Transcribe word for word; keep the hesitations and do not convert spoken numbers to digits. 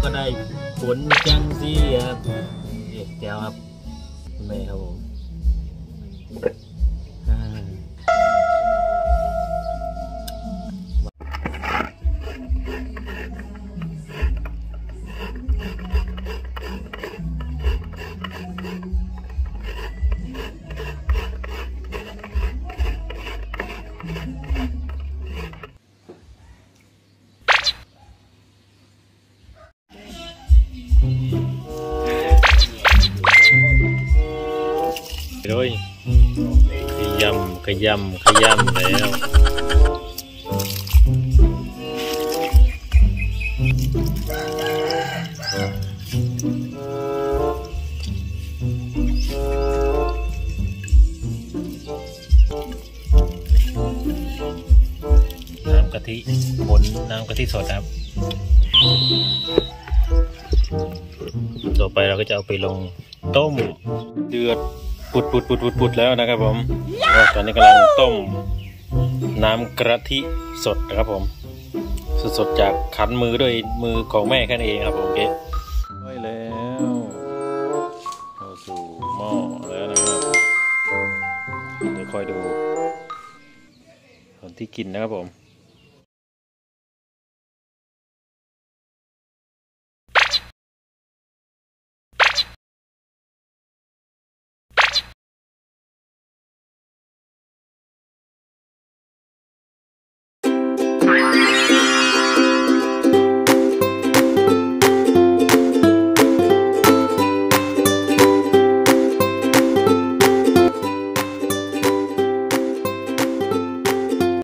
ก็ได้ผลจังสิครับแก้วครับแม่ครับผมด้วยขยำขยำขยำแล้วน้ำกะทิผลน้ำกะทิสดครับต่อไปเราก็จะเอาไปลงต้มเดือดปุดปุดปุดปุดปุดแล้วนะครับผมตอนนี้กำลังต้มน้ำกะทิสดนะครับผมสดๆจากขันมือด้วยมือของแม่แค่นั้นเองครับผมเก๊ได้แล้วเข้าสู่หม้อแล้วนะครับเดี๋ยวคอยดูตอนที่กินนะครับผม